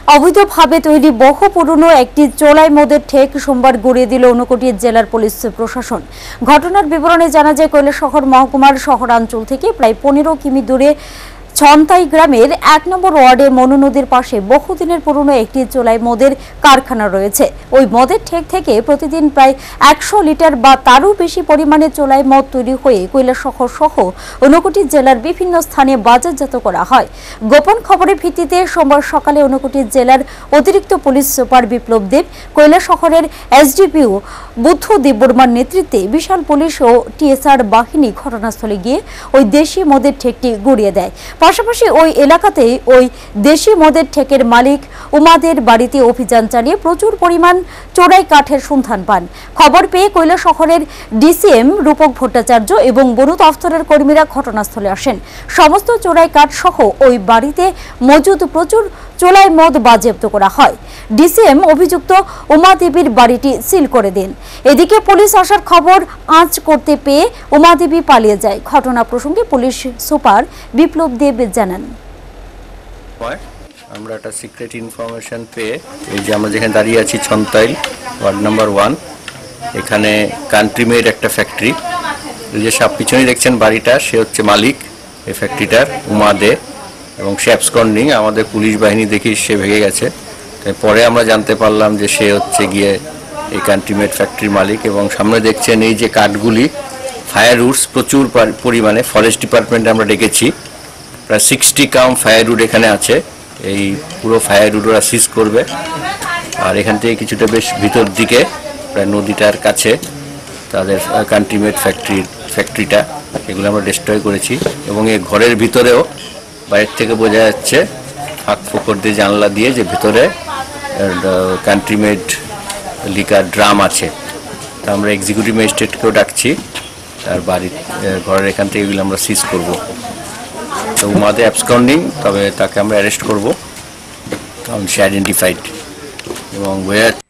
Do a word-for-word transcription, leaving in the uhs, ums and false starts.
অবৈধভাবে তৈরি বহু পুরনো একটি চোলাই মদের ঠেক সোমবার গুড়িয়ে দিল ঊনকোটি জেলার পুলিশ প্রশাসন। ঘটনার বিবরণে জানা যায়, কৈলাসহর মহকুমার শহরাঞ্চল থেকে প্রায় পনেরো কিমি দূরে ছন্তাই গ্রামের এক নম্বর ওয়ার্ডে মনু নদীর পাশে বহুদিনের পুরনো একটি চোলাই মদের কারখানা রয়েছে। ওই মদের ঠেক থেকে প্রতিদিন প্রায় একশো লিটার বা তারও বেশি পরিমাণে চোলাই মদ তৈরি হয়ে কৈলাসহর সহ ঊনকোটি জেলার বিভিন্ন স্থানে বাজারজাত করা হয়। গোপন খবরের ভিত্তিতে সোমবার সকালে ঊনকোটি জেলার অতিরিক্ত পুলিশ সুপার বিপ্লব দেব, কৈলাসহরের এসডিপিও বুদ্ধ দেববর্মার নেতৃত্বে বিশাল পুলিশ ও টিএসআর বাহিনী ঘটনাস্থলে গিয়ে ওই দেশি মদের ঠেকটি গুড়িয়ে দেয়। পাশাপাশি ওই এলাকাতে ওই দেশি মদের ঠেকের মালিক উমাদের বাড়িতে অভিযান চালিয়ে প্রচুর পরিমাণ চোরাই কাঠের সন্ধান পান। খবর পেয়ে কৈলাসহরের ডিসিএম রূপক ভট্টাচার্য এবং বন দফতরের কর্মীরা ঘটনাস্থলে আসেন। সমস্ত চোরাই কাঠ সহ ওই বাড়িতে মজুদ প্রচুর চোলাই মদ বাজেয়াপ্ত করা হয়। ডিসিএম অভিযুক্ত উমা দেবীর বাড়িটি সিল করে দেন। এদিকে পুলিশ আসার খবর আঁচ করতে পেয়ে উমা দেবী পালিয়ে যায়। ঘটনা প্রসঙ্গে পুলিশ সুপার বিপ্লব দেব জানান, আমরা একটা সিক্রেট ইনফরমেশন পেয়ে এই যে আমরা যেখানে দাঁড়িয়ে আছি ছন্তাইল ওয়ার্ড নাম্বার ওয়ান, এখানে কান্ট্রি মেড একটা ফ্যাক্টরি, যে সব পিছনেই দেখছেন বাড়িটা, সে হচ্ছে মালিক এই ফ্যাক্টরিটার, উমা দে, এবং সে অ্যাবসকন্ডিং। আমাদের পুলিশ বাহিনী দেখি সে ভেঙে গেছে। পরে আমরা জানতে পারলাম যে সে হচ্ছে গিয়ে এই কান্ট্রি মেড ফ্যাক্টরির মালিক। এবং সামনে দেখছেন এই যে কাঠগুলি, ফায়ার উডস প্রচুর পরিমাণে, ফরেস্ট ডিপার্টমেন্টে আমরা ডেকেছি, প্রায় সিক্সটি কাউন্ট ফায়ার উড এখানে আছে। এই পুরো ফায়ার উড ওরা সিজ করবে। আর এখান থেকে কিছুটা বেশ ভিতর দিকে প্রায় নদীটার কাছে তাদের কান্ট্রি মেড ফ্যাক্টরির ফ্যাক্টরিটা, এগুলো আমরা ডিস্ট্রয় করেছি। এবং এই ঘরের ভিতরেও বাইরের থেকে বোঝা যাচ্ছে ফাঁক ফোকর দিয়ে, জানলা দিয়ে, যে ভিতরে কান্ট্রি মেড লিকার ড্রাম আছে। তা আমরা এক্সিকিউটিভ ম্যাজিস্ট্রেটকেও ডাকছি, তার বাড়ির ঘরের এখান থেকে এগুলো আমরা সিজ করব। তো উমাদে অ্যাবসকন্ডিং, তবে তাকে আমরা অ্যারেস্ট করব কারণ সে আইডেন্টিফাইড এবং বোঝা যাচ্ছে